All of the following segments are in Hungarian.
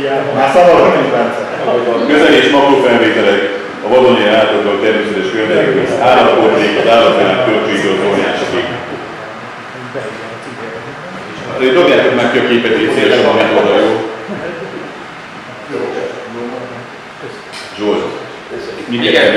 Már szabadon is Bence. Közel és makrófelvételek a vadonai állatokkal természetes környezetben, az állatporték, az állatvilág kölcsönítő óriásokig. Azért dobjátok már ki a képet, így szélesen van egy oda, jó? Zsolt. Igen.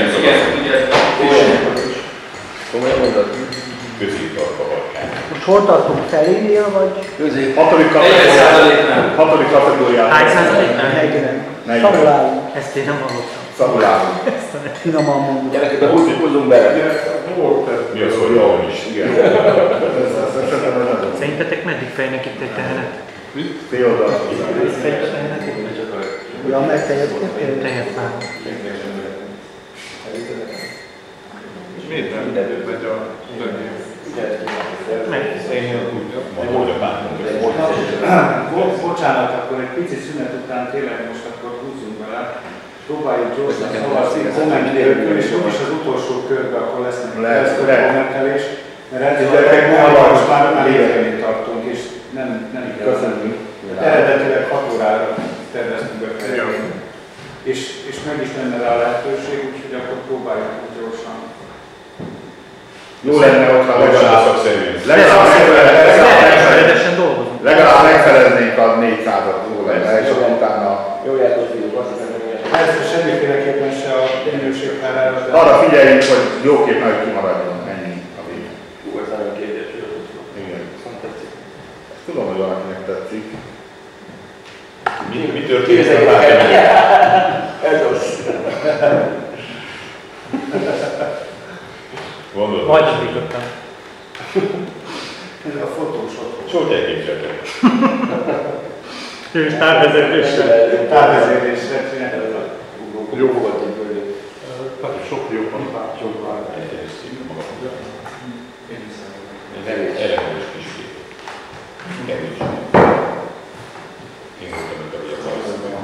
Komolyan mondod? Középtartba harkán. Most hol tartunk? Felénél vagy? Közép. 6. kategóriát. Hány százaléknál? 40. Szabolálunk. Ezt én nem hallottam. Szabolálunk. Finoman mondom. Gyerekek, húzzunk bele. Mi az, hogy jól is? Igen. Szerintetek meddig fejnek itt egy tehenet? Fél oldal. Ja, meg tejet kértél? Tejet már. Miért nem megy a többi? Bocsánat, akkor egy pici szünet után tényleg most akkor húzzunk bele. Próbáljuk gyorsan, szóval kommentelőkül, és úgyis az utolsó körben akkor lesznek kommentelés. Mert ezzel most már végén tartunk, és nem igazán. Eredetileg 6 órára terveztünk be. És meg is lenne rá a lehetőség, úgyhogy akkor próbáljuk gyorsan. Jó lenne, hogyha legalább megfeleznénk a 400-at, jó lenne, és utána... Jó játék, fiúk, azt hiszem, hogy Ez semmiféleképpen se a minőséghárára. Arra figyeljünk, hogy jó kép nagy kimaradjon, ennyi a vég. Hú, ez nagyon kérdésről. Igen. Ezt tudom, hogy valakinek tetszik. Mi történik a pártban? Ez az. Gondolod? Majdnem kiköttem. Ez a fotósok. Soha elképzeltek. Ő is távvezérlésre. Távvezérlésre csinálta. Jó volt egy bőlő. Tehát sok jobban látjuk már. Elegendős kis kép. Kevés. Én voltam, mint ahogy a bajszak.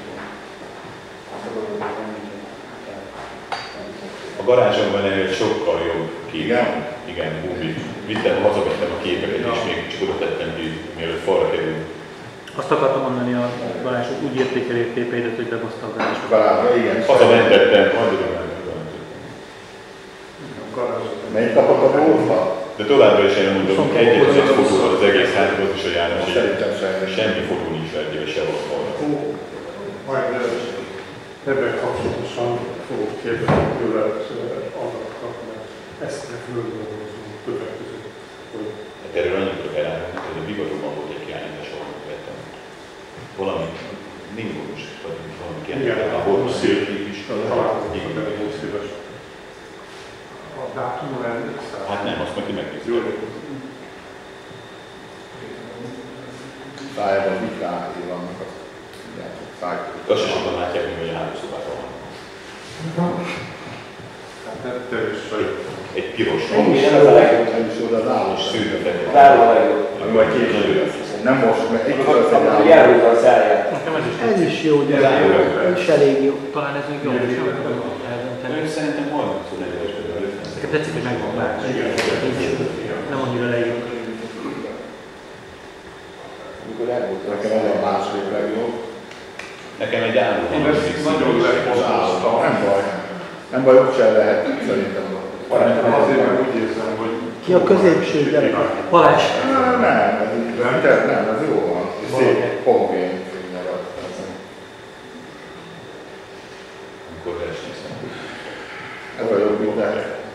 A garázsomban egy sokkal jobb kép. Igen, Bumbi. Hazavettem a képeket, és még csak oda tettem ki, mielőtt falra kerül. Azt akartam mondani, a Balázs úgy értékeli a képeidet, hogy bebaszta a garázsba. Garázsba, igen. Hazamentettem, majd tudom meg. Mennyit kapott a bózba? De továbbra is elmondom, egyetlen egy fotóval az egész házban is a János, Szerintem semmi. semmi fotó nincs feltéve sehol falra. Majd ebben kapcsolatosan fogok kérdezni tőle adatokat, mert ezt kell földolgozni többek között. Hát erről annyit tudok elárulni, hogy a Bivatóban volt egy kiállítás, ahol vettem. Valami ningolos, vagy valami kiállítás, ahol szélkép is. Találkozunk, hogy szíves. A dátumra emlékszel? Hát nem, azt neki megnézzük. Szájában vitrái vannak, azt szájközött. Azt is sokan látják, hogy a hálószobában van. Tehát te is vagy. Egy piros Ennyi sem ez a legjobb, nem is oda az állós. szűrő fekete. Záró a legjobb. Ami majd később lesz. Nem most, mert egy között egy Amikor állós. járulta a száját. Nekem Ez is jó, de ez is elég jó. Talán ez még jobb, és nem tudom eldönteni. Ön szerintem 30-40-es belőle. Nekem tetszik, hogy megvan már. Nem annyira leírjuk. Amikor elmúlta a Nekem az a második legjobb. Nekem egy álló. Én ezt nagyon lefotóztam. Nem baj. Nem baj, úgy sem lehet, szerintem. Azért meg úgy érzem, hogy... Ki a középső gyerek? Balázs! Nem, ez jó van. Szép, homogén fénymarad. Amikor versenyzem. Ez a jobb minden.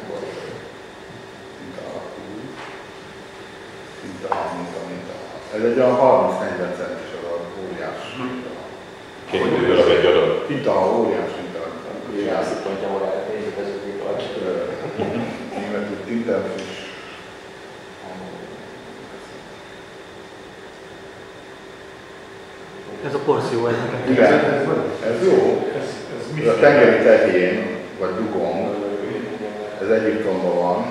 Ez egy olyan 30-40 centis az a óriás. Két darab egy darab. Pinta, óriás pinta. Jászipontja magára, nézzük ezeket a Németül tintenfish. Ez a porció, ez nekem. Igen, ez jó. Ez a tengeri tehén, vagy dugong. Ez Egyiptomban van.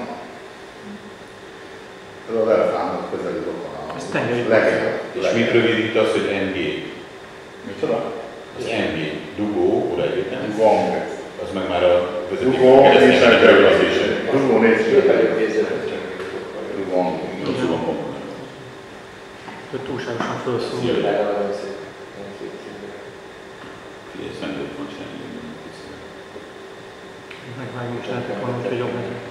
Ez az elefántnak közeli rokona. Ez tengeri. És mit rövidít az, hogy NG? Micsoda? Az NG. Dugó, oda egyetem. Dugong. Az meg már a vezető Dugong, keresztények rövidítése. Dugong nézd. Dugong. Hogy túlságosan felszól. is lehetett volna, hogy jobb legyen.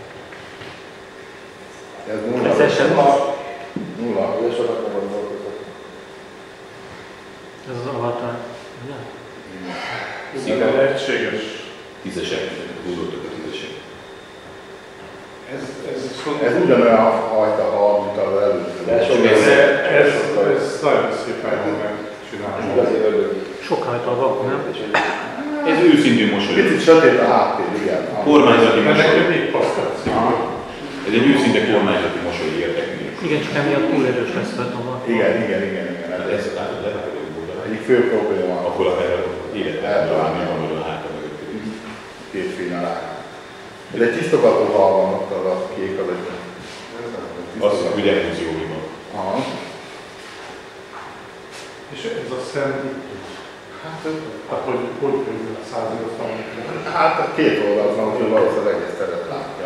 Ez nulla. Ez sem Nulla. De sokat nem gondolkozok. ez az avatar. Ja. Igen, lehetséges. Tízesek, húzódtak a tízesek. Ez ugyanolyan fajta hal, mint az előző. De sok Ez nagyon szépen van megcsinálva. igazi ördög. Sok rajta a vakon, nem? Ez őszintű mosoly. Picit sötét a háttér, igen. Kormányzati De nekem mosoly. még pasztáció. Ez egy őszinte kormányzati mosoly érdekli. Igen, csak emiatt túl erős lesz rajta a vakon. Igen. Hát ez lehetőleg oldalra. Egyik fő probléma a Akkor akár életben talán mi van a háta mögött. két fény alá. Ez egy tisztogató hal van ott, az a kék, az egy... Azt hogy ellúziói van. Aha. És ez a szem, hát hogy kerül a 180. Hát a két oldalt van, úgyhogy valószínűleg egész teret látja.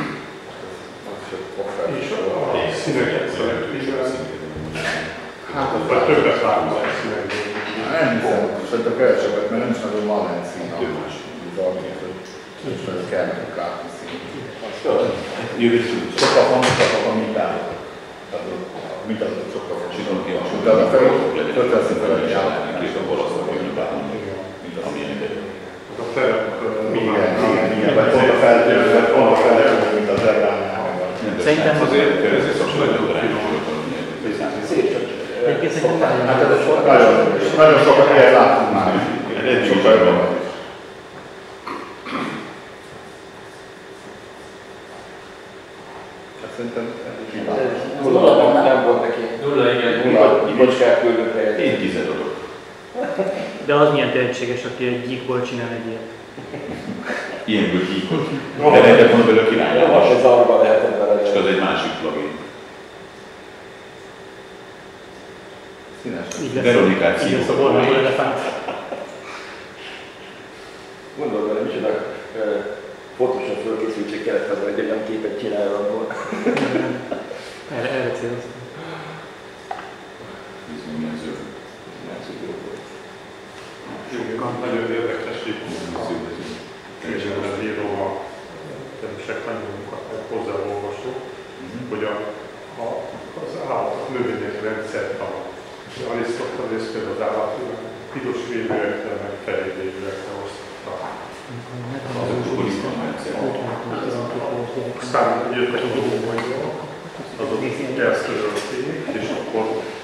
És a színeket szeretnék. Hát az Vagy többet látunk a színekből. nem hiszem, szerintem kevesebbet, mert nem is nagyon van egy szín a és nagyon kell nekik látni szín. Jövő szúcs. Sokkal fontosabb a mintázat. Mint az sokkal Csinálom ki a fontosabb. De a felül fölteszi fel egy járni, és akkor azt mondja, hogy bármilyen, mint amilyen idő. A terep, Igen, vagy pont a feltérő, mint az egránál. Szerintem azért ez is nagyon Szép csak. egyébként szerintem Hát ez nagyon sokat kell látni már. Sokkal jobban. Szerintem Nulla nem volt neki. Nulla, igen. Ibocskát küldött helyet. Én 10 adok. De az milyen tehetséges, aki egy gyíkból csinál egy ilyet. Ilyenből hívott. De lehetett volna belőle királyálás. Ez arra lehetett vele. És az egy másik plugin. színes. Így lesz Veronikát így lesz a szívott. bornai elefánt. Gondolj bele, micsoda fotósan fölkészültség kellett hozzá, hogy egy olyan képet csinálja abból. Erre céloztam. Bizony, milyen zöld. nagyon érdekes itt könyvben író a termések nagyon hozzáolvasó, hogy az állatok növények rendszertan. Arisztotelész például az állatoknak piros védőekre, meg fehér védőekre osztotta. Aztán jöttek a dolgokból, azok elszörölték, és akkor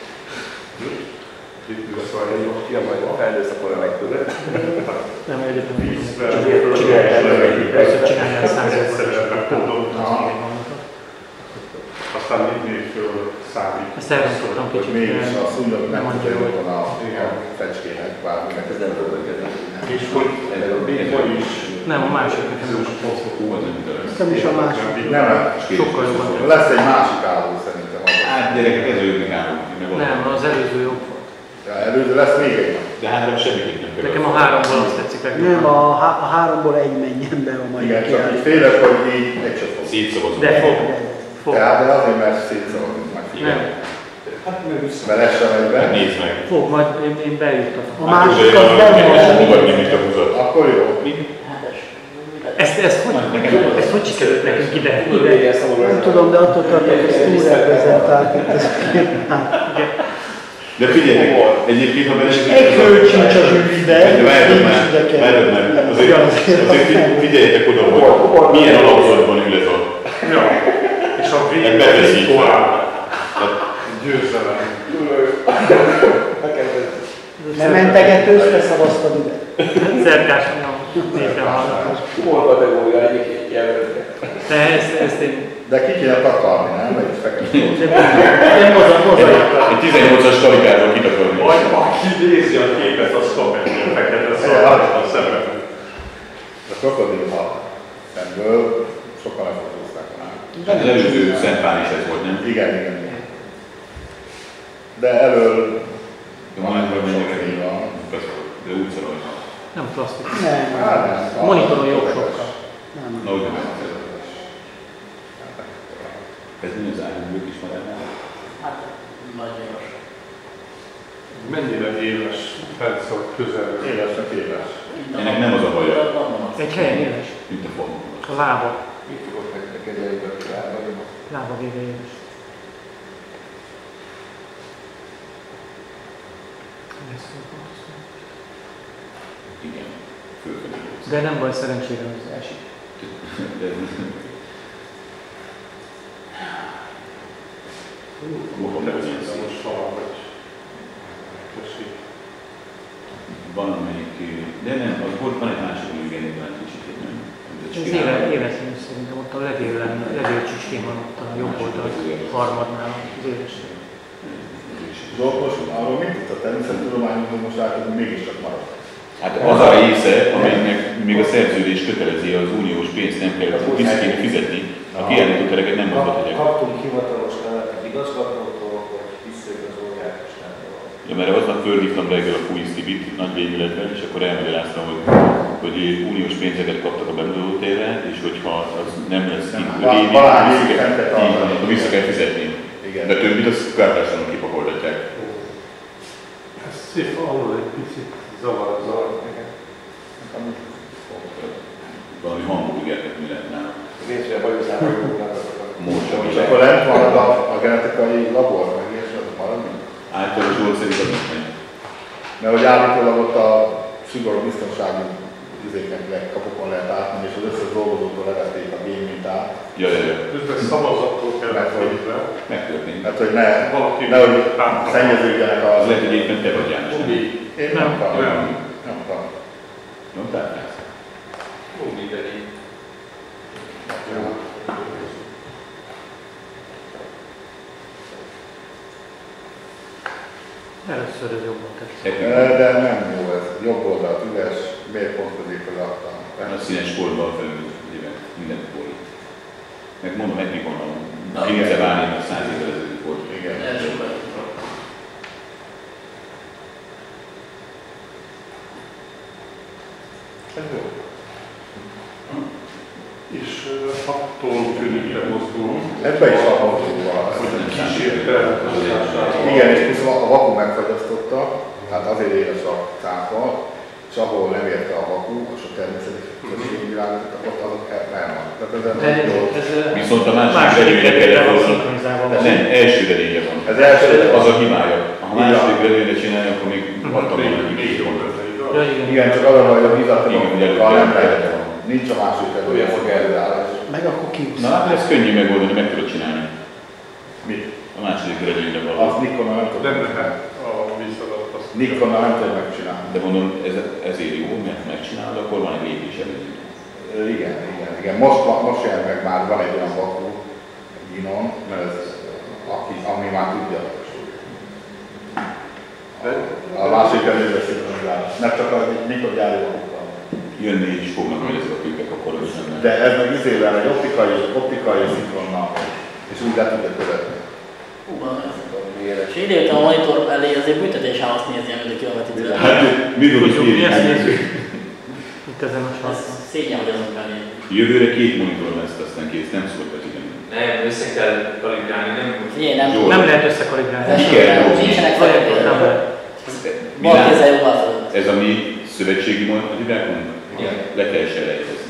itt visszajönnek. Ja, majd a felnőszakora megtudod. Nem, egyetem. Vízben, Először csinálják 100 tudod, aztán még föl számít. Ezt elrontottam Hogy kicsit. mégis a szúnyog nem mondja, tudja hogy jobban a fecskének bárminek. Ez nem tudom kezdeni. És hogy is. Nem, a másik nekem nem Nekem is a másik. Nem, sokkal jobban. lesz egy másik álló szerintem. Hát gyerekek, ez ők állunk. Nem, az előző jobb volt. Ja, előző lesz még egy. De három semmiképp nem kell. Nekem a háromból azt tetszik legjobban. Nem, a háromból egy menjen be a mai Igen, csak így kiállítás. félek, hogy így egy csak fog. Szétszavazunk. De fog. Fog. Tehát de azért, mert szétszavazunk meg. Nem. Mert ez sem egy be. Nézd meg. Fog, majd én bejuttam. A másik az benne van. Fogadni, mint a húzat. Akkor jó. Ezt hogy sikerült nekünk ide? Nem tudom, de attól tartok, hogy ez túl reprezentált itt ez a kép. De figyeljetek, egyébként ha belesik... Egy hölgy sincs a zsűriben, De várjatok nincs már, azért figyeljetek oda, hogy milyen alapzatban ül ez a... Ja, és a végén beveszik tovább. Győzelem. Nem mentegetőzve szavaztad ide. Szerkás névre hallgatás. Humor kategória egyik jelöltre. De ezt én... De ki kéne takarni, nem? Vagy fekete. Nem mozaik. Egy 18-as karikával kitakarni. Vagy aki nézi a képet, az kap egy ilyen fekete szalát a szemben. A krokodilhal szemből sokan lefotózták már. Az előző Szent Pál is ez volt, nem? Igen. De elől De van egy sok fény van. de útszalaj. Nem plastik. Nem. Monitoron jobb sokkal. Nem. Na, úgy nem. Ez mi az állunk is madárnál? Hát, nagyon. Mennyire éles Fencel közel. Élesnek éles. Ennek nem az a baja, Egy helyen éles. mint a formula. És a lába. Mit fogok megkezdeni a lábaimat? Lába vége éles. Igen, fölfelé. De nem baj, szerencsére az esik. Most valahogy esik. Valamelyik, de nem, az volt van egy másik igen, egy kicsit, nem? Ez életszerű szerintem, ott a levélcsücskén van ott a jobb oldal, harmadnál az élesség. Zsoltos, arról mit tudta természettudományunk, hogy most látod, hogy mégiscsak maradt? Hát az a része, amelynek még a szerződés kötelezi, az uniós pénzt nem kell vissza kéne fizetni, a kiállító tereket nem mondhatják. Kaptunk hivatalos levelet igazgatótól, hogy visszaigazolják és nem jól. Ja, mert aznap fölhívtam reggel a Fújsz Tibit nagy lényületben, és akkor elmagyaráztam, hogy uniós pénzeket kaptak a bemutatótérre, és hogyha az nem lesz akkor vissza kell fizetni. Igen. De többit azt kártársadalom kipakoltatják. Ez szép, alul egy picit zavar. Valami hamburgernek mi lett nálam. Részre bajuszában jóknak. És akkor lent marad a genetikai labor, meg ilyesmi, az marad? Általában Zsolt szerint az nem megy. Mert hogy állítólag ott a szigorú biztonsági kapukon lehet átmenni, és az összes dolgozótól levették a gén mintát. Ja. Közben szavazattól kell megfordítani. Megtörtént. Hát, hogy nehogy szennyeződjenek Az az... lehet, hogy éppen te vagy János. Én nem tudom. Nem tárgyálsz. Mindegy. Először ez jobban tetszik. De nem jó ez. Jobb oldalt üres, miért pont középre raktam? A színes korban felül mindent borít. Meg mondom, eddig van a Grinze Várén, a 100 évvel ezelőtt volt. Igen. Ez jó. És attól különre mozdulunk. Ebbe is van mozdulva. Igen, és plusz a vaku megfagyasztotta, tehát azért éles a cápa, és ahol nem érte a vaku, és a természeti községvilágot, ott azok elvan. Tehát viszont a második redőnyre kellett volna. Nem, első redőnyre van. Ez első redőny. Az a hibája. Ha második redőnyre csinálja, akkor még adtam volna még jobb. Igen, csak arra, hogy a vizatokkal nem lehet. Nincs a második redőny, fog előállás. Meg akkor kiúsz. Na, hát ez könnyű megoldani, meg tudod csinálni. Mit? A második redőnyre való. Azt Nikonnal nem tudom. Nem lehet a vízadat azt. Nikonnal nem tudom megcsinálni. De mondom, ezért jó, mert megcsinálod, akkor van egy lépés előtt. Igen. Most jelent meg már, van egy olyan vakú ginom, mert ez, ami már tudja. A másik előre szépen világos. Nem csak a Nikon gyári vakukkal. Jönni is fognak majd ezek a képek, akkor is nem. De ez meg izével egy optikai szinkronnal, és úgy le tudja követni. És idejöttem a monitor elé, azért büntetés ám azt nézni, amit a kilometrit. Hát, mikor is nézzük. Itt ezen a sarkon. Szégyen, hogy azon kell nézni. Jövőre 2 monitor lesz, aztán kész, nem szólt az igen. Nem, össze kell kalibrálni, nem Figyelj, Nem lehet összekalibrálni. Nincsenek feketére. Nem lehet. Bal kézzel jobbal fel. Ez a mi szövetségi monitorhibákunk? Igen. Le kell selejtezni.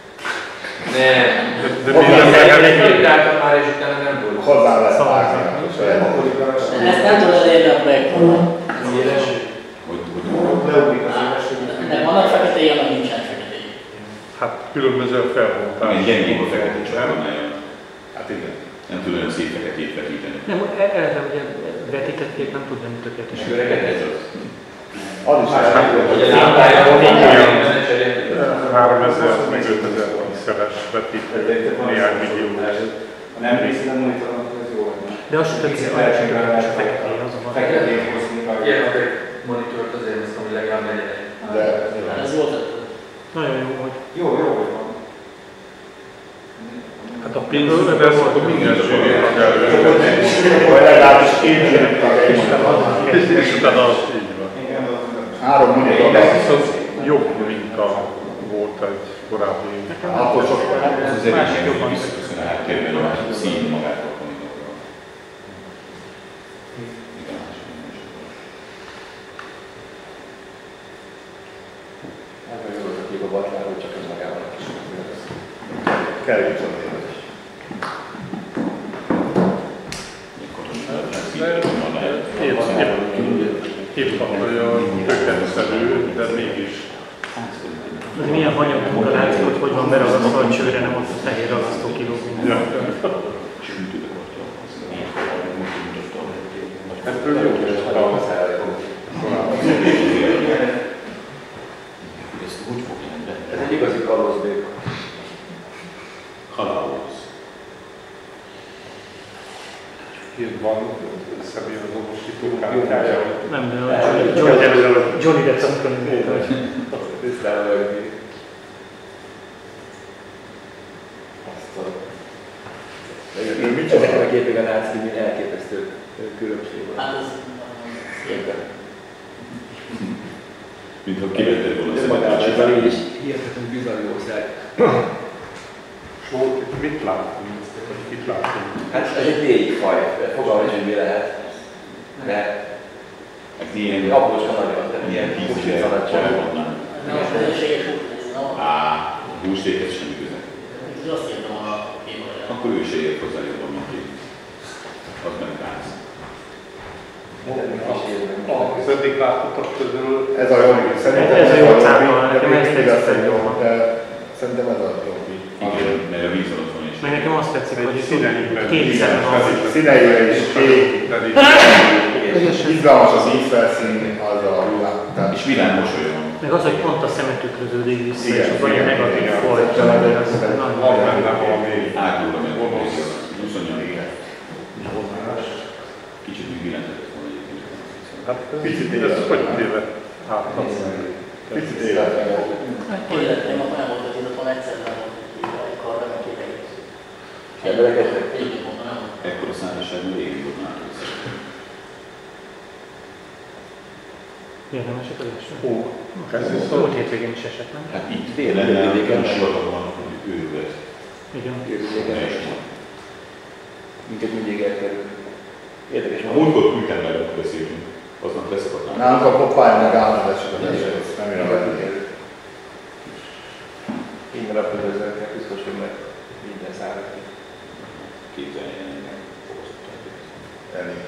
De minden kalibráltam már, és utána nem volt. Hozzá lehet vágni. Ezt nem tudod elérni a projektban. Hogy Leugrik az élesség. Nem, vannak feketéi, annak nincsen feketéi. Hát különböző felbontás. egy gyengébb a fekete csatornája. Hát igen. Nem tud olyan szép feketét vetíteni. Nem, erre ugye vetített kép nem tud lenni tökéletes. Ez az. Az is Hogy a lámpája olyan 3000 meg 5000 pixeles vetítő, néhány millió. Ha nem részlet monitoron, akkor ez jó lenne. De az sem tökéletes, a feketé, az a van. Feketét hozni. ilyen monitort azért hoztam, hogy legalább legyen egy. De Ez volt ötlet. Nagyon jó, hogy Jó, hogy van. Hát a pénzünkben ez akkor minden sűrűen kell. vagy legalábbis két ilyen tagja is. És utána az így van. 3 monitor. Ez viszont jobb minta volt egy korábbi. Akkor sok. Ez az másik eredmény jobban visszaköszön a háttérben, a szín magától a monitorról. Igen, Ez meg az a kép a batnál, hogy csak ez magában a kis. kerüljük a tényleg. Épp olyan kökenszerű, de mégis. Ez milyen hanyagokra látszott, hogy van beragasztva a csőre, nem ott a fehér ragasztó kilóg minden. Ettől jó, hogy ezt Ez egy igazi kalózbék. Haláloz. Itt van személyazonosító kártyája. Nem, de Johnny Depp szakkönyvét. Tisztán ezeken a képeken látszik, hogy elképesztő különbség van. Hát ez szépen. Mint ha kivetted volna ez magában ez a légy is hihetetlen bizonyóság. Sót, mit látunk? Mit látunk? Hát ez egy légyfaj, fogalmaz, hogy mi lehet. De ez ilyen aprócska nagyon, tehát ilyen húsvét szaladtság. Nem a közönséges húsvét, nem? Húsvéthez semmi köze. Úgyhogy azt írtam a képre. Akkor ő se ért hozzá jobban, mint én. Az meg rász. Az eddig látottak közül... Ez a jobb, szerintem Ez a jó cápa, nekem ezt tetszik jobban. Szerintem ez a jobb. Igen, mert a víz alatt van is. Meg nekem azt tetszik, hogy Színeiben kétszer van. Színeivel is kék, izgalmas az ízfelszín, azzal a hullám. És vidám mosolya van. Meg az, hogy pont a szemet tükröződik vissza, Igen, és az olyan igen, negatív igen. folt. Van benne valami... Átnyúlva meg van még 28 éve. Kicsit még billentetett volna egyébként. Hát ez hogy téved? Picit életlen. Életem, akkor nem volt, hogy itt van egyszer, nem volt, hogy így egy karra, meg ideig. Egyébként mondta, nem volt. Ekkor a szárazságban régen volt már. Érdemesek az eső. Ez viszont... Múlt hétvégén is esett, nem? Hát itt lenne, amikor sorban van, hogy őrület. Igen. Minket mindig elkerül. Érdekes A múltkor küldtem meg, amikor beszélünk. Aznap leszakadnám. Nálunk a Popeye meg állandó esik az eső, ezt nem jön venni. Minden nap üdvözlőknek, biztos, hogy meg minden szárad ki. Képzeljen engem. Elég.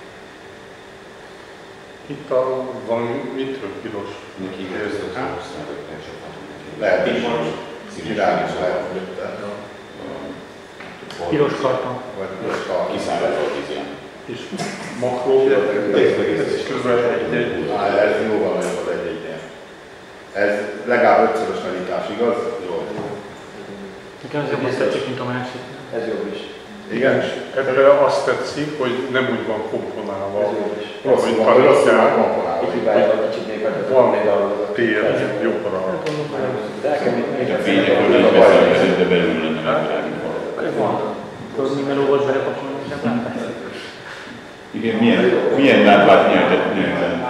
Itt a valami mitől piros? Neki ezt az országot elcsaphatunk neki. Lehet is, virág is lehet mögötte. Piros karton. Vagy piros karton. Kiszállott a vízján. És makró, ez is közben egy-egy. Ez jóval nagyobb az egy-egynél. Ez legalább 5-szörös meditás, igaz? Jó. Nekem ez jobban tetszik, mint a másik. Ez jobb is. Igen? Ebben azt tetszik, hogy nem úgy van komponálva. Ez jobb is. Rosszul van, hogy rosszul van komponálva. Itt hibája kicsit még Van egy darabot. tér jobbra. De nekem még A fényekről nem beszélünk, de belül lenne megdrágítva. Tudod, mi meló volt belekapcsolni, és nem láttál? Igen, milyen lámpát nyertett nyerten?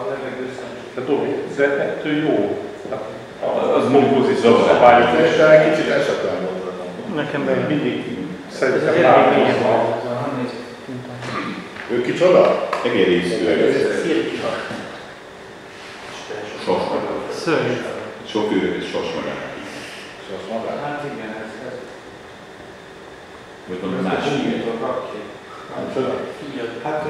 De ettől jó. Az kompozíció szabályok is. És egy kicsit esetlen volt. Nekem be Mindig ez szerintem elég látom. mélyen van. Ő kicsoda? Egérésző. Sosmagár. Szörnyű. Sok őrök és sosmagár. Sosmagár? Hát igen, ez Vagy valami másik ilyen. hát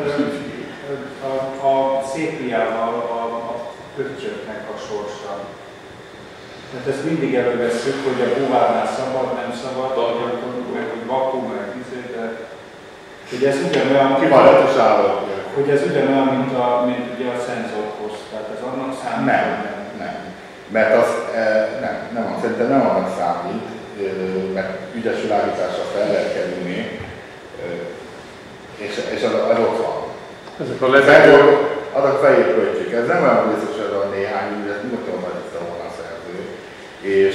a szépiával a pöttyöknek a sorsa. Hát ezt mindig elővesszük, hogy a búvárnál szabad, nem szabad, meg hogy vakuum, meg de hogy ez ugyanolyan, Ki van retusálva? hogy ez ugyanolyan, mint ugye a szenzorhoz, tehát ez annak számít. Nem. Mert az nem, szerintem nem annak számít, mert ügyes világításra fel lehet kerülni, és az ott van. Ezek a levegő... Adat felépültjük. Ez nem olyan biztos, hogy a néhány ügy, ez nyugodtan megtiszta volna a szerző. És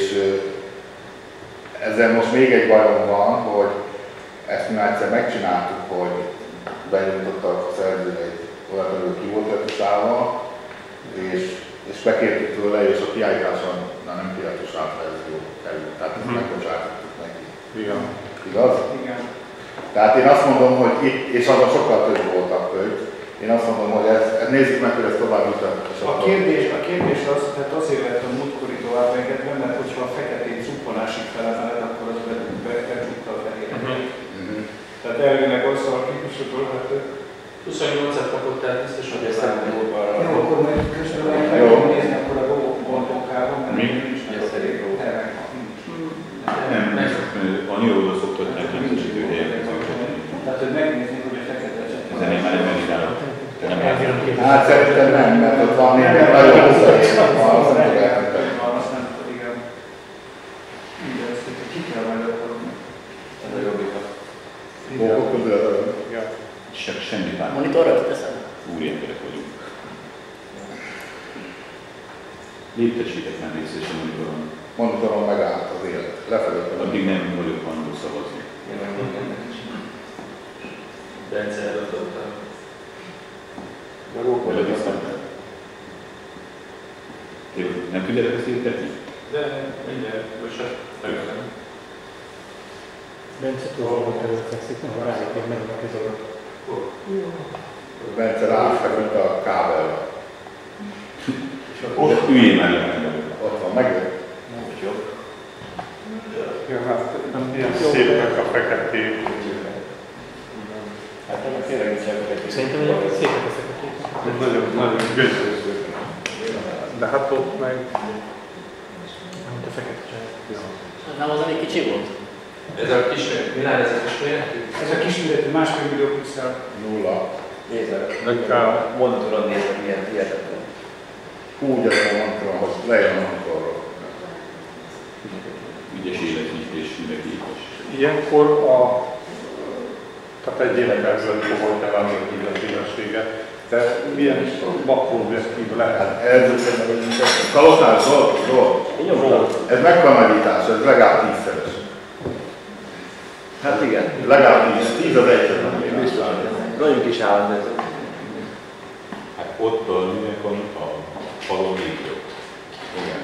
ezzel most még egy bajom van, hogy ezt mi már egyszer megcsináltuk, hogy benyújtottak a szerző egy olyat, hogy ki volt retusálva, és bekértük tőle, és a kiállításon nem kiretusált verzió került. Tehát ezt megbocsátottuk neki. Igen. Igaz? Igen. Tehát én azt mondom, hogy itt, és azon sokkal több voltak költ, én azt mondom, hogy ez nézzük meg, hogy ez tovább jutott. A kérdés az, tehát azért lett a múltkori tovább engedve, mert hogyha a feketét cupponásig felemeled, akkor az Tehát elvileg országképviselőtől hát 28-at kapott, tehát biztos, hogy ezt nem jó, akkor majd közben megnézni, akkor a gondokában, mert nincs nagyon szerint Nem, annyi oda szoktatják nemzesítő helyeket. Tehát, hogy megnézni, hogy a fekete esetben. Ezen én már nem megírálok. Te nem elvírok. Hát szerintem nem, mert ott van néhány nagyon hosszú azt nem tudják. Azt nem tudom, igen. Igen, ezt ki kell majd akkor. Ez a jobbikat. Bókok közül. Semmi bár. Monitorra teszem? Úri emberek vagyunk. Léptessétek már részt és a monitoron. Monitoron megállt az élet. Lefelé. Addig nem vagyok hajlandó szavazni. Én meg mindennek is. Bence eladott a... Vele visszantem. Nem tudjátok ezt írtetni? De mindjárt, most hát megöltem. Bence túl volt előfekszik, nem rájuk, hogy meg a kezébe. Bence ráfeküdt a kábelbe. Ott üljél már le. Ott van, megjött. Most jobb. Ja, hát ilyen szépek a feketék. Hát ennek tényleg nincs elkezdés. Szerintem egyébként szépek ezek a képek. Nagyon gyönyörűek. De hát ott meg... Mint a fekete család. Nem az, ami kicsi volt? Ez a kisméretű, Milán, ez a kisméretű? Ez a kisméretű 1,5 millió pixel. Nulla. Nézd meg, monitoron nézd meg, milyen hihetetlen. Úgy az a monitoron, hogy lejön a monitorról. Ügyes életnyitás, üvegépes. Ilyenkor tehát egy életemben volt elvállalt a hírességet, de milyen makroobjektív lehet? Hát ez kalotás dolog. Ez megkamerítás, ez legalább 10-szeres. Hát igen. Legalább 10 az egyszerűen. Nagyon kis állam ez. Hát ott a mindenkor a falon még jobb. Igen.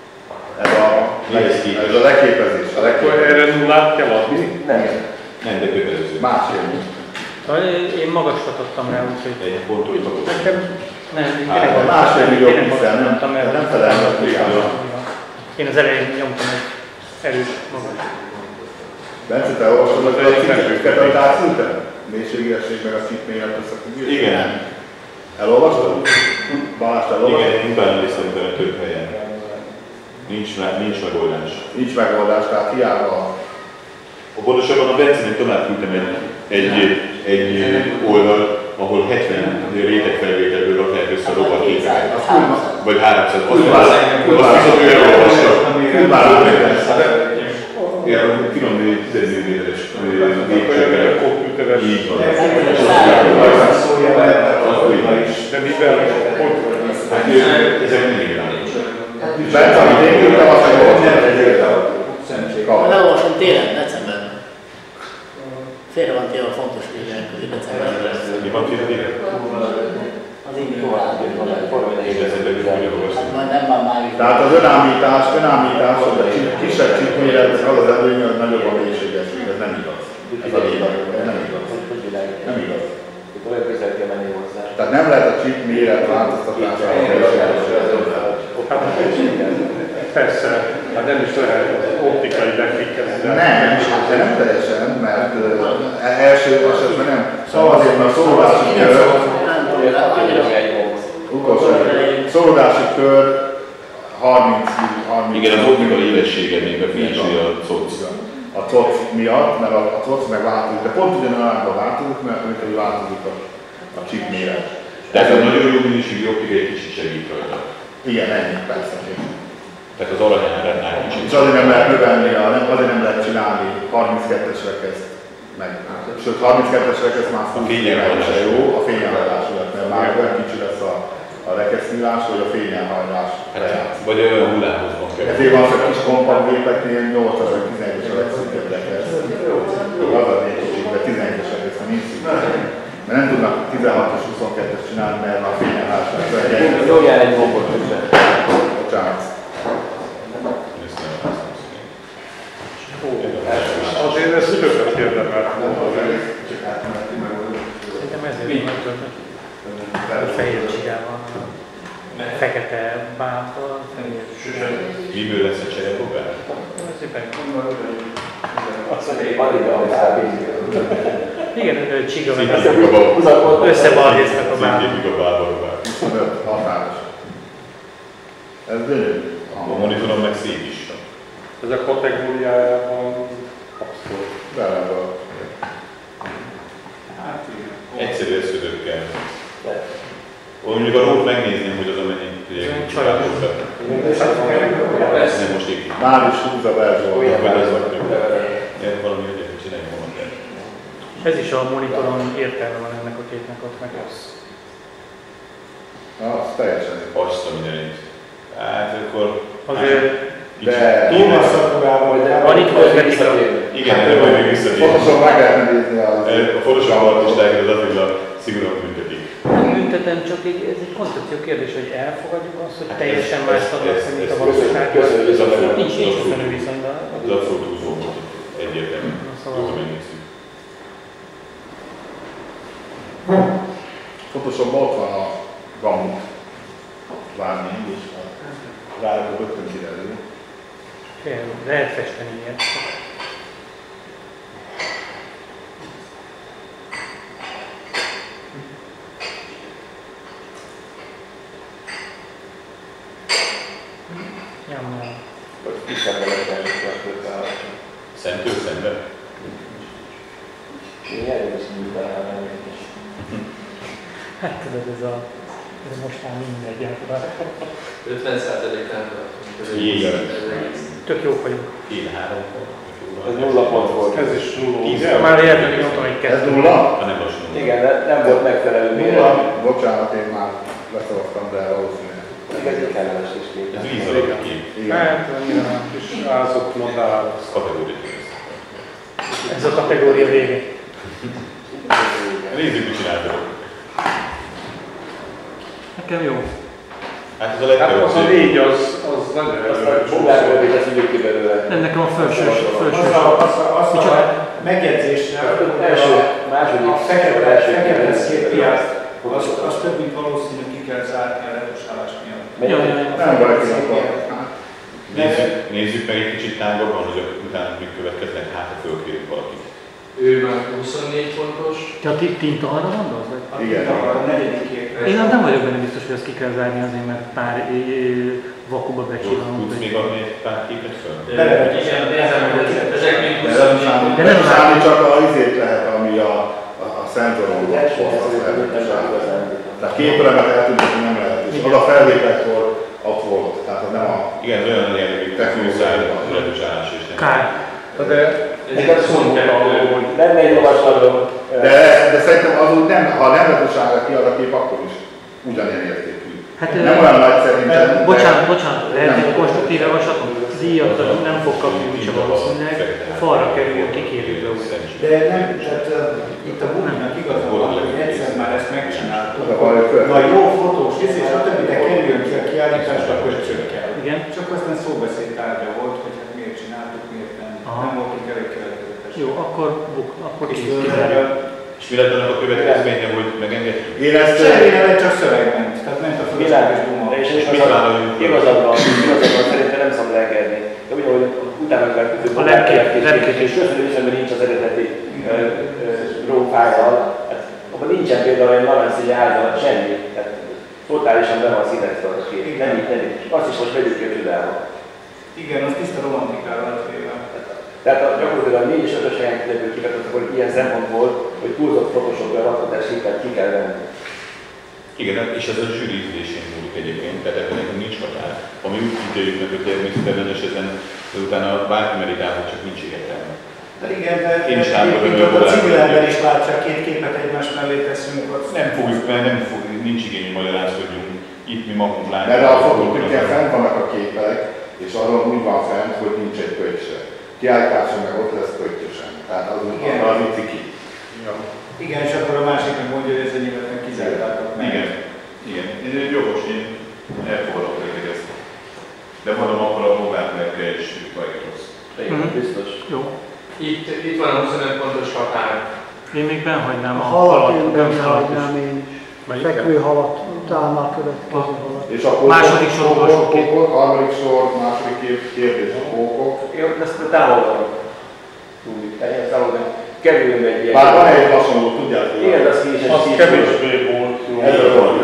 Ez a leképezés. Akkor erre nullát kell adni? Nem. Nem, de kötelező. Másfél. Én magasat adtam rá, úgyhogy... Egy pontot kapott. Nem, Másfél millió pixel, nem felel meg. Én az elején nyomtam egy erős magas. Bence, te olvasod a cikkeket, amit átszültem? Mélységesség meg a szintméret összefüggés? Igen. Elolvastad? Balázs, te elolvastad? Igen, utána néztem több helyen. Nincs megoldás. Nincs megoldás, tehát hiába. Pontosabban a Bencenek tovább küldtem egy oldal, ahol 70 rétegfelvételből rakják össze a rohadt képeket. Vagy 300. Azt viszont ő elolvasta. Ilyen finom 10 mm-es gépekkel. Így van. De mivel Ezek nem irányos. Bence, amit én küldtem, azt Ha leolvasom télen, decemberben. Félre van téve a fontos végek közé decemberben. Mi van télen? Az ingyen valami. És ezekben is úgy olvasni. Hát majd nem van május. Tehát az önállítás, hogy a kisebb csipméretben az az előnye, hogy nagyobb a mélységesség. Ez nem igaz. Ez a lényeg. Ez nem igaz. Nem igaz. Itt olyan közel kell menni hozzá. Tehát nem lehet a chip méret változtatására a mélységesség. persze, hát nem is lehet optikai deklikkezni. Nem teljesen, mert első esetben nem. Szóval azért, mert a szorodási szorodási kör 30. Igen, az optikai élessége még befigyelni a COC. A COC miatt, mert a COC meg változik, de pont ugyanolyanban változik, mert amikor változik a chip méret. Tehát a nagyon jó minőségű optika egy kicsit segít rajta. Igen, ennyi, persze. Tehát az aranyáránál kicsit. És azért nem lehet növelni, azért nem lehet csinálni 32-es rekeszt. Sőt, 32-es rekeszt már full fényelhajlás jó, a fényelhajlás miatt, mert már olyan kicsi lesz a rekesznyílás, hogy a fényelhajlás lejátszik. Vagy olyan hullámhozban kell. Ezért van, hogy a kis kompakt gépeknél 8011-es a legszűkebb rekesz. Az a kicsit, de 11-es rekesz, nincs szükség. Mert nem tudnak 16-os 22-es csinálni, mert a fényelhajlás lesz. Jó jár egy gombot közben. Bocsánat. Azért ez többet érdemel. Szerintem ezért van többet. A fehér csigával, fekete bábbal, fehér. Miből lesz a cserepogár? Szépen. Azt mondja, hogy addig a szállít. Igen, csiga meg Szintén összebalhéztak a bábot. Szintén a bábot. 25 határos. Ez gyönyörű. A monitoron meg szép is. Ezek kategóriájában abszolút. Bele volt. Hát igen. Egyszerű eszközökkel. Mondjuk a rót megnézném, hogy az amennyi családoztak. Nem most így. Már is húz a verzsó. Valami egyébként csinálni volna kell. Ez is a monitoron értelme van ennek a képnek ott meg az. Az teljesen. Azt a mindenit. Hát akkor... Azért... De... Túl van szakorában, de... Van itt kozmetika. Igen, erre majd még visszatér. Pontosan meg lehetne nézni az... A Photoshop artistákat az Attila szigorúan büntetik. Nem büntetem, csak ez egy koncepció kérdés, hogy elfogadjuk azt, hogy teljesen más adnak, mint a valóság. Nincs közönő viszonyban. Az abszolút túlzó volt. Egyértelmű. Jól megnézzük. Photoshopban ott van a gamut vármény, és a rájában rögtön kiderül. Lehet festeni ilyet. Jammel. Vagy kiszabadítani a Szemtől szemben? Én eljössz nyújtanál is. Hát tudod, ez most már mindegy gyakorlat. 50%-án Jégen. Tök jók vagyunk. Én 3 Ez 0 pont volt. Ez is 0. Már értem, hogy mondtam, hogy Ez 2. 0? Ha nem most 0. Igen, nem volt megfelelő mérő. Bocsánat, én már leszavaztam, de valószínűleg. Ez egy kellemes kis kép. Ez víz alatt kép. Hát, annyira nem kis ázott modell. Kategóriát. Ez a kategória vége. Nézzük, mit csináltatok. Nekem jó. Hát ez a Hát az a legkevesebb. 4 az nagyon Aztán foglalkozni, hogy ezt ügyük ki belőle. Nem, nekem a felső. Az a megjegyzésre, Első, második, a fekete első szépiát, az több, mint valószínű ki kell zárni a retusálás miatt. Nem baj, Nézzük meg egy kicsit tágabban, hogy utána még következnek, hát ha fölkérjük valakit. Ő már 24 pontos. Te a tinta arra gondolsz? Igen. A negyedik képre. Én nem vagyok benne biztos, hogy ezt ki kell zárni azért, mert pár vakuba becsillanunk. Tudsz még adni egy pár képet föl? Igen, nézem, hogy ezek még De nem számít, csak a izét lehet, ami a szenzoron volt. Tehát képeremet eltűnik, hogy nem lehet. És az a felvételkor ott volt. Tehát az nem a... Igen, ez olyan jellegű technológiai retusálás is. Kár. De ezeket szólunk, hogy lenne egy javaslatom. De szerintem az úgy nem, ha nem retusálja ki az a kép, akkor is ugyanilyen értékű. Hát, nem olyan nagy szerintem. Bocsánat, lehet egy konstruktív javaslatom? Díjat nem fog kapni úgyse valószínűleg. Falra kerüljön, kikérjük be újra. De nem, tehát itt a Buminak igaza van, hogy egyszer már ezt megcsináltuk. Na jó fotós és a többi, de kerüljön ki a kiállításra köcsökkel. Igen. Csak aztán szóbeszéd tárgya volt, hogy hát miért csináltuk, miért nem. Nem voltunk elég következetes. Jó, akkor kizárjuk. És mi lett annak a következménye, hogy megengedjük? Én ezt... Semmilyen csak szöveg ment, tehát ment a fölösleges Buma. És mit vállaljunk? igazadban szerintem nem szabad engedni. De ugyanúgy utána meg tudjuk, A lepkét. és köszönöm is, hogy nincs az eredeti raw file-al. Abban nincsen például egy narancsszínű árnyalat, semmi. Tehát totálisan be van színezve a kép. Nem így. Azt is most vegyük ki a csodába. Igen, az tiszta romantikával féle. Tehát gyakorlatilag 4 és 5-ös helyen kívül kivetett, hogy ilyen szempontból, hogy túlzott Photoshopra rakhatás képet ki kell venni. Igen, és ez a zsűri ízlésén múlik egyébként, tehát ebben nekünk nincs határ. Ami úgy ítéljük meg, hogy természetesen ezen, utána bárki meritálhat, csak nincs értelme. De igen, de én is egyébként ott a civil ember is látja, két képet egymás mellé teszünk. Nem fogjuk, mert nincs igény, hogy magyarázkodjunk. Itt mi magunk látjuk. Mert a fotóklikkel fent vannak a képek, és azon úgy van fent, hogy nincs egy pöccse. Kiállításon meg ott lesz pöttyösen. Tehát az így ciki. Igen, és akkor a másik meg mondja, hogy ez enyémet meg kizárták. Igen. Jogos, én elfogadok neked ezt. De mondom, akkor a Novemberre is bajtos. Biztos. Jó. Itt van a 25 pontos határ. Én még benhagynám A a halat, én gömbhalat benhagynám is. én is. Fekvő halat, utána a következő halat. És akkor második sor, utolsó kép. Harmadik sor, második kérdés a pókok. Jó, ezt támogatom. Tehát valóban kerüljünk egy ilyen... Bár van egy hasonló, tudjátok? Igen, de az ki is egy... Az kevésbé volt jó. Ez a dolog.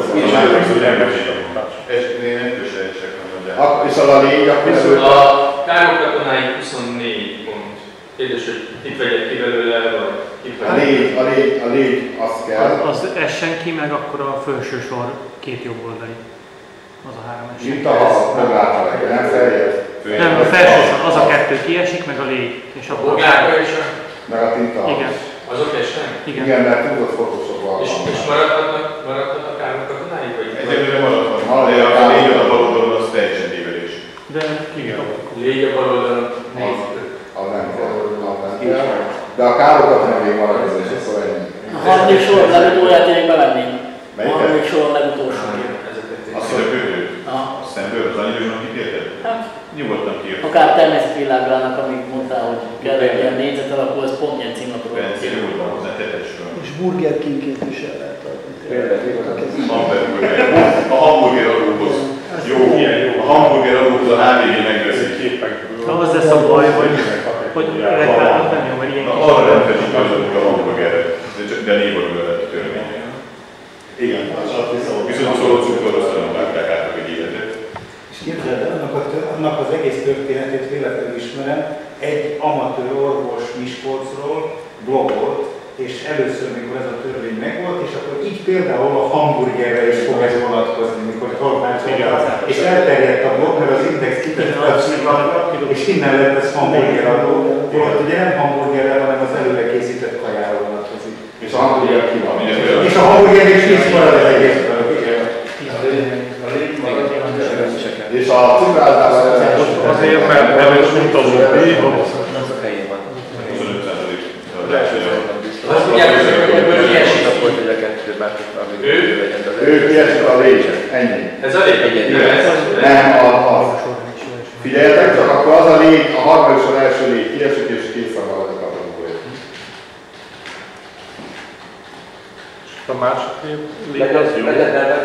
És az a légy, akkor A Károly katonái 24 pont. Kérdés, hogy itt vegyek ki belőle, vagy itt vegyek. A légy, azt kell. Az essen ki, meg akkor a felső sor két jobb oldali. Az a 3 essen. Itt a bogláta, nem feljebb. Nem, a felső sor, az a 2 kiesik, meg a légy. És A bogláta és a... Meg a tinta. Igen. Azok esnek? Igen, mert tudod fotósok alkalmazni. És maradhatnak Károly katonái, vagy? Egyelőre maradhatnak. A légy a bal oldalon az teljesen tévedés. De igen. Légy a bal oldalon. Az nem kell. De a károkat nem még marad, és akkor ennyi. A harmadik sor legutóját én bevenném. A harmadik sor legutolsó. Azt a kövő? Szemből az annyira, amit érted? Hát, nyugodtan kiírtam. akár természetvilágrának, amit mondtál, hogy kell egy ilyen négyzet alakú, az pont ilyen címlapról. Bence nyugodtan hozzá tetesről. És Burger Kingként is el lehet adni. A hamburger adóhoz. Jó, a hamburger adóhoz a HVG megveszik. Na az lesz a baj, hogy reklámot nem jó, mert ilyen kis... Arra nem teszik azok a hamburgeret, de névadul lett a törvénye. Igen, viszont szóló cukorhoz nem vágták át meg egy életet. És képzeld el, annak az egész történetét véletlenül ismerem, egy amatőr orvos Miskolcról blogolt, és először, mikor ez a törvény megvolt, és akkor így például a hamburgerre is fog ez vonatkozni, mikor tolmácsolja, és elterjedt a blog, mert az Index kitette a címlapra, és innen lett ez hamburger adó, volt ugye nem hamburgerre, hanem az előre készített kajára vonatkozik. És a hamburger ki van. És a hamburger is nincs marad az egészben. És a cukrázdában azért, mert előtt mint az úti, Azok helyén van. 25%. Azt mondják, hogy ebből kiesik. Hogy a kettő bármit, amit legyen az ő kiesik a légy, ennyi. Ez a légy? Nem, az. Figyeljetek, csak akkor az a légy, a harmadik sor első légy kiesik, és kétszer marad a kategória. a másik légy az jó.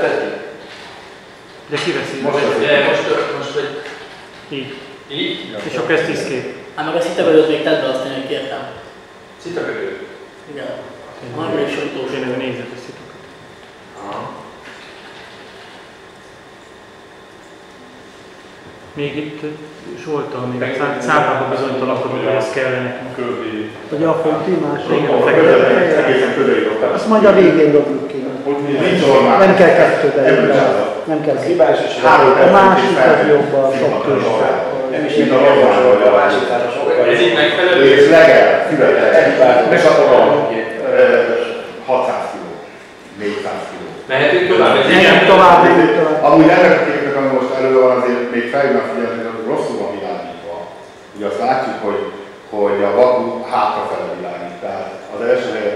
De kiveszi. Most vagy... Így. Így? És akkor ez 10 kép. Hát meg a szitaverőt még tedd be, azt én kértem. Szitaverő? Igen. A harmadik sor utolsó. Tényleg a négyzetes szitokat. Még itt Zsoltal, még szápában bizonytalankodunk, hogy ez kellene nekünk. Vagy a fönti más. Igen, a fekete. Egészen körülírok. Azt majd a végén dobjuk ki. Nincs ormán. Nem kell kettőbe. Nem kell hibás is. A másik az jobb a sok közben. Nem is így a javasolni a másik sokkal. Ez így megfelelő? És legel, füvetlen. És akkor van 600 kg, 400 kg. Mehetünk tovább? Menjünk tovább, menjünk tovább. Amúgy ennek a képnek, ami most elő van, azért még felhívnak figyelni, hogy rosszul van világítva. Ugye azt látjuk, hogy a vaku hátrafele világít. Tehát az első helyen